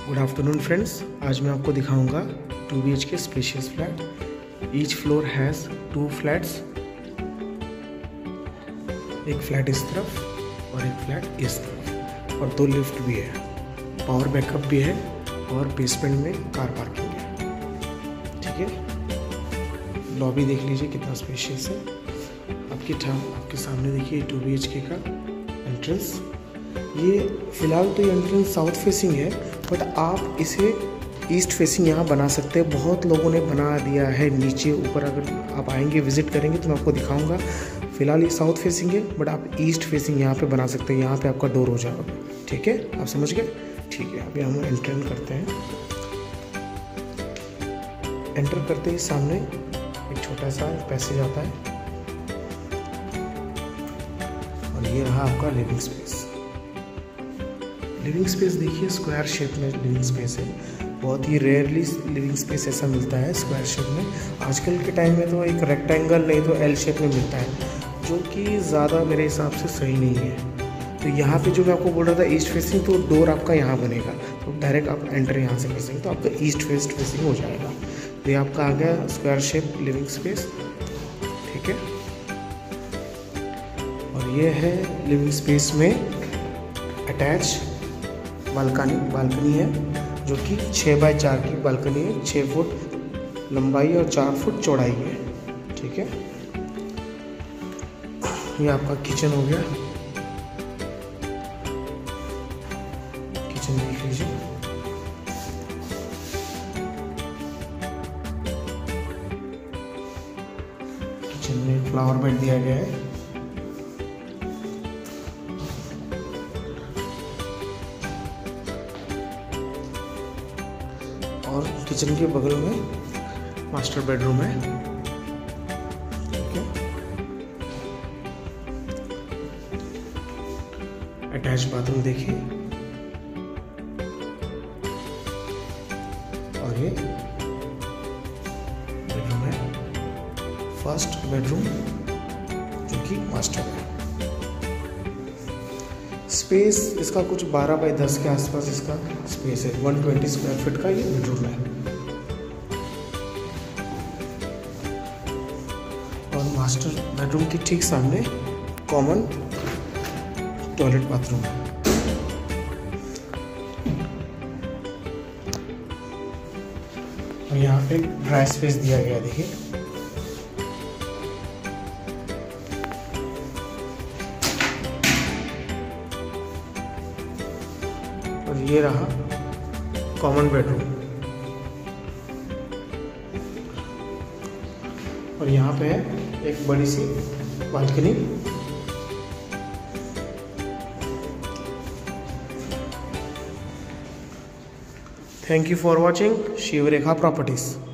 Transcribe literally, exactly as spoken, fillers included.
Good afternoon friends, आज मैं आपको दिखाऊंगा two B H K spacious flat. Each floor has two flats, एक फ्लैट इस तरफ और एक फ्लैट इस तरफ, और दो लिफ्ट भी है, पावर बैकअप भी है और बेसमेंट में कार पार्किंग है। ठीक है, लॉबी देख लीजिए कितना स्पेशियस है। आपकी आपके सामने देखिए टू बी एच के का एंट्रेंस। ये फिलहाल तो ये एंट्रेंस साउथ फेसिंग है, बट आप इसे ईस्ट फेसिंग यहाँ बना सकते हैं। बहुत लोगों ने बना दिया है नीचे ऊपर। अगर आप आएंगे विजिट करेंगे तो मैं आपको दिखाऊंगा। फिलहाल ये साउथ फेसिंग है, बट आप ईस्ट फेसिंग यहाँ पे बना सकते हैं। यहाँ पे आपका डोर हो जाएगा। ठीक है, आप समझ गए? ठीक है, अभी हम एंटर करते हैं। एंटर करते ही सामने एक छोटा सा पैसेज आता है और ये रहा आपका लिविंग स्पेस। लिविंग स्पेस देखिए स्क्वायर शेप में लिविंग स्पेस है। बहुत ही रेयरली लिविंग स्पेस ऐसा मिलता है स्क्वायर शेप में। आजकल के टाइम में तो एक रेक्टेंगल नहीं तो एल शेप में मिलता है, जो कि ज़्यादा मेरे हिसाब से सही नहीं है। तो यहाँ पे जो मैं आपको बोल रहा था ईस्ट फेसिंग, तो डोर आपका यहाँ बनेगा, तो डायरेक्ट आप एंटर यहाँ से कर सकते, तो आपका ईस्ट फेस्ट फेसिंग हो जाएगा। तो ये आपका आ गया स्क्वायर शेप लिविंग स्पेस। ठीक है, और ये है लिविंग स्पेस में अटैच बालकनी बालकनी है, जो कि छः बाई चार की बालकनी है। छः फुट लंबाई और चार फुट चौड़ाई है। ठीक है, ये आपका किचन हो गया। किचन देख लीजिए। किचन में फ्लावर बेड दिया गया है। और किचन के बगल में मास्टर बेडरूम है। ठीक है, अटैच बाथरूम देखिए। और ये बेडरूम है, फर्स्ट बेडरूम, जो कि मास्टर है। स्पेस इसका कुछ बारह बाई दस के आसपास इसका स्पेस है। एक सौ बीस स्क्वायर फीट का ये बेडरूम है। और मास्टर बेडरूम के ठीक सामने कॉमन टॉयलेट बाथरूम है। और यहाँ पे ड्राई स्पेस दिया गया देखिए। और ये रहा कॉमन बेडरूम। और यहाँ पे है एक बड़ी सी balcony. Thank you for watching Shivrekha properties.